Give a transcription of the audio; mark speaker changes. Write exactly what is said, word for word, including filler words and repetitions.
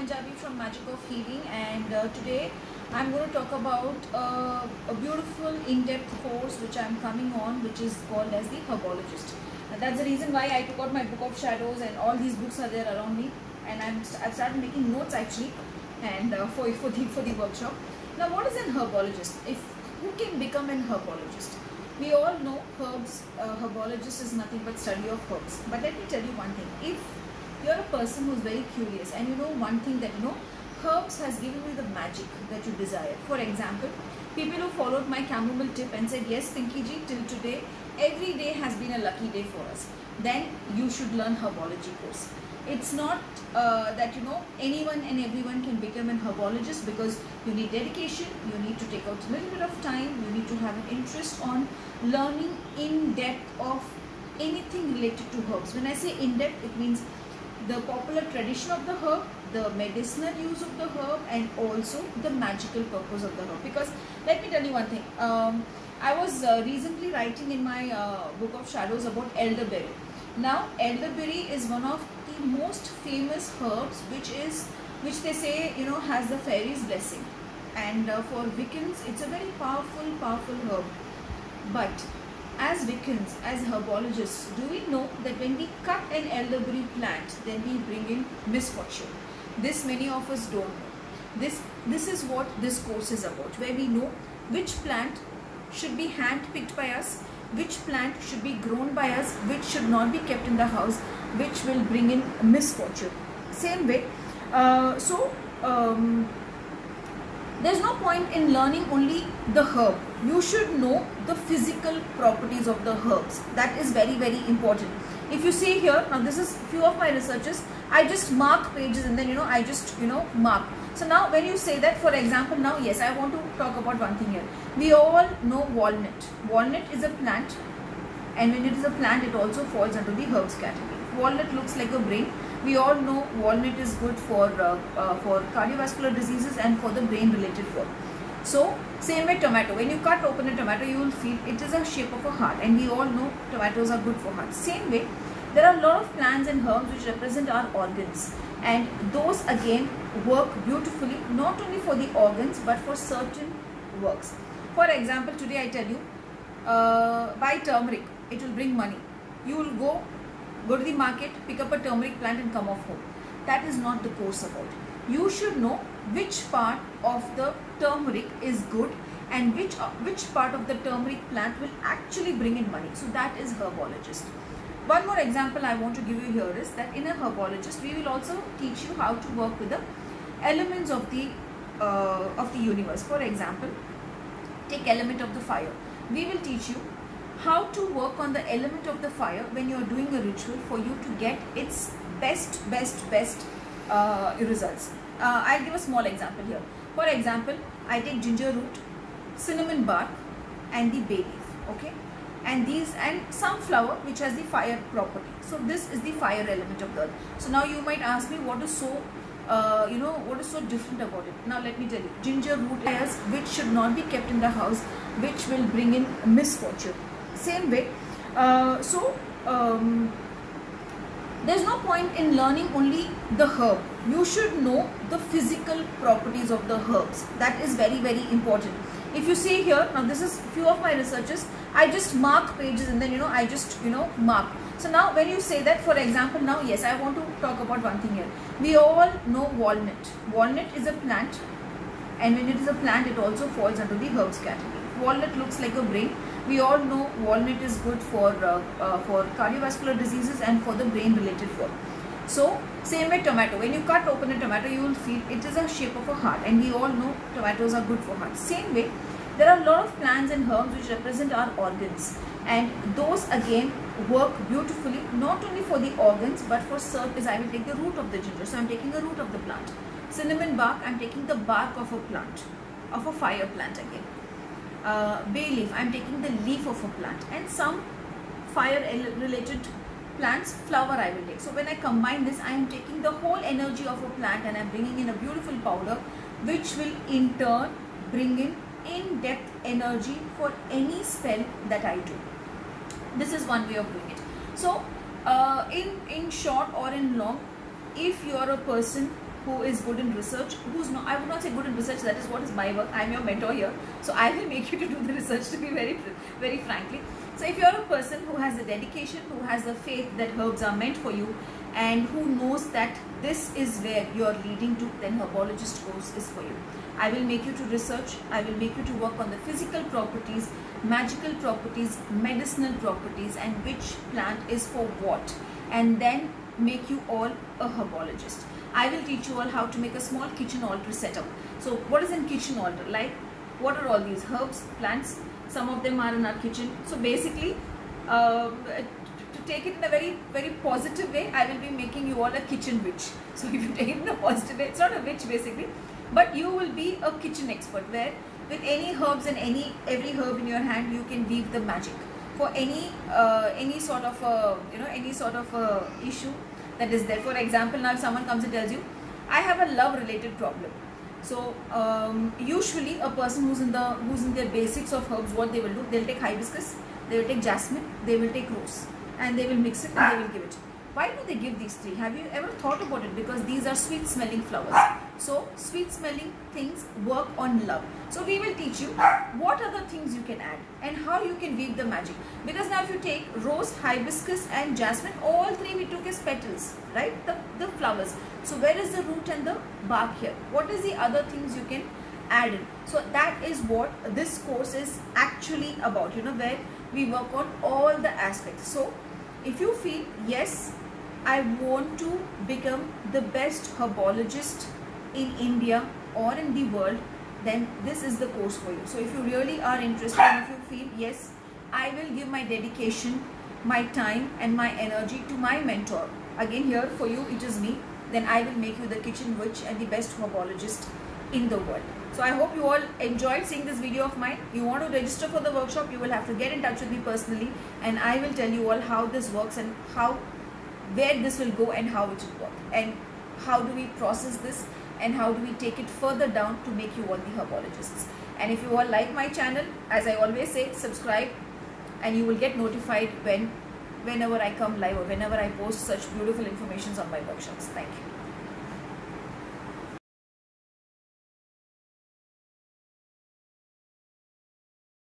Speaker 1: Punjabi from Magic of Healing, and uh, today I'm going to talk about uh, a beautiful in-depth course which I'm coming on, which is called as the Herbologist. And that's the reason why I took out my book of shadows, and all these books are there around me, and I'm I've started making notes actually, and uh, for for the for the workshop. Now, what is an herbologist? If who can become an herbologist? We all know herbs. Uh, herbologist is nothing but study of herbs. But let me tell you one thing: if you're a person who's very curious, and you know one thing that you know, herbs has given you the magic that you desire. For example, people who followed my chamomile tip and said, yes, Pinky ji, till today, every day has been a lucky day for us. Then you should learn herbology course. It's not uh, that you know anyone and everyone can become an herbologist, because you need dedication, you need to take out a little bit of time, you need to have an interest on learning in depth of anything related to herbs. When I say in depth, it means the popular tradition of the herb, the medicinal use of the herb, and also the magical purpose of the herb. Because let me tell you one thing, um, I was uh, recently writing in my uh, book of shadows about elderberry. Now, elderberry is one of the most famous herbs, which is which they say you know has the fairy's blessing, and uh, for Wiccans it's a very powerful powerful herb. But as Wiccans, as herbologists, do we know that when we cut an elderberry plant, then we bring in misfortune? This many of us don't know. This this is what this course is about, where we know which plant should be hand-picked by us, which plant should be grown by us, which should not be kept in the house, which will bring in misfortune. Same way, uh, so um, there's no point in learning only the herb. You should know the physical properties of the herbs. That is very very important. If you see here, now this is few of my researches, I just mark pages and then you know I just you know mark. So now when you say that, for example, now yes, I want to talk about one thing here. We all know walnut. Walnut is a plant, and when it is a plant, it also falls under the herbs category. Walnut looks like a brain. We all know walnut is good for uh, uh, for cardiovascular diseases and for the brain related work. So same way tomato. When you cut open a tomato, you will feel it is a shape of a heart, and we all know tomatoes are good for heart. Same way, there are a lot of plants and herbs which represent our organs, and those again work beautifully not only for the organs but for certain works. For example, today I tell you, uh, buy turmeric, it will bring money. You will go go to the market, pick up a turmeric plant and come off home. That is not the course about. You should know which part of the turmeric is good and which uh, which part of the turmeric plant will actually bring in money. So that is herbologist. One more example I want to give you here is that in a herbologist, we will also teach you how to work with the elements of the uh, of the universe. For example, take element of the fire. We will teach you how to work on the element of the fire when you are doing a ritual for you to get its best best best uh, results. Uh, I'll give a small example here. For example, I take ginger root, cinnamon bark, and the bay leaf. Okay, and these and some flower which has the fire property. So this is the fire element of the earth. So now you might ask me, what is so uh, you know what is so different about it? Now let me tell you, ginger root is which should not be kept in the house, which will bring in misfortune. Same way, uh, so um, there's no point in learning only the herb. You should know the physical properties of the herbs. That is very very important. If you see here, now this is few of my researches, I just mark pages and then you know I just you know mark. So now when you say that, for example, now yes, I want to talk about one thing here. We all know walnut. Walnut is a plant, and when it is a plant, it also falls under the herbs category. Walnut looks like a brain. We all know walnut is good for uh, uh, for cardiovascular diseases and for the brain related work. So same way tomato. When you cut open a tomato, you will feel it is a shape of a heart, and we all know tomatoes are good for heart. Same way, there are a lot of plants and herbs which represent our organs, and those again work beautifully not only for the organs but for certain. I will take the root of the ginger, so I am taking the root of the plant. Cinnamon bark, I am taking the bark of a plant, of a fire plant again. Uh, bay leaf, I am taking the leaf of a plant, and some fire related plants flower I will take. So when I combine this, I am taking the whole energy of a plant and I am bringing in a beautiful powder, which will in turn bring in in-depth energy for any spell that I do. This is one way of doing it. So uh, in in short or in long, if you are a person who is good in research, who's not, I would not say good in research, that is what is my work. I am your mentor here, so I will make you to do the research, to be very, very frankly. So if you are a person who has the dedication, who has the faith that herbs are meant for you, and who knows that this is where you are leading to, then herbologist course is for you. I will make you to research, I will make you to work on the physical properties, magical properties, medicinal properties, and which plant is for what, and then make you all a herbologist. I will teach you all how to make a small kitchen altar setup. So what is in kitchen altar? Like, what are all these herbs, plants? Some of them are in our kitchen. So basically, uh, to take it in a very, very positive way, I will be making you all a kitchen witch. So if you take it in a positive way, it's not a witch basically, but you will be a kitchen expert, where with any herbs and any every herb in your hand, you can weave the magic for any uh, any sort of a, you know, any sort of a issue that is there. For example, now if someone comes and tells you, I have a love related problem. So um, usually a person who's in the who's in their basics of herbs, what they will do, they'll take hibiscus, they will take jasmine, they will take rose, and they will mix it and they will give it. Why do they give these three? Have you ever thought about it? Because these are sweet smelling flowers. So sweet smelling things work on love. So we will teach you what are the things you can add and how you can weave the magic. Because now if you take rose, hibiscus and jasmine, all three we took as petals, right? The, the flowers. So where is the root and the bark here? What is the other things you can add in? So that is what this course is actually about, you know, where we work on all the aspects. So if you feel, yes, I want to become the best herbologist in India or in the world, then this is the course for you. So if you really are interested, and if you feel, yes, I will give my dedication, my time and my energy to my mentor, again here for you it is me, then I will make you the kitchen witch and the best herbologist in the world. So I hope you all enjoyed seeing this video of mine. You want to register for the workshop, you will have to get in touch with me personally, and I will tell you all how this works and how, where this will go and how it will work, and how do we process this and how do we take it further down to make you all the herbologists. And if you all like my channel, as I always say, subscribe and you will get notified when whenever I come live or whenever I post such beautiful informations on my workshops. Thank you.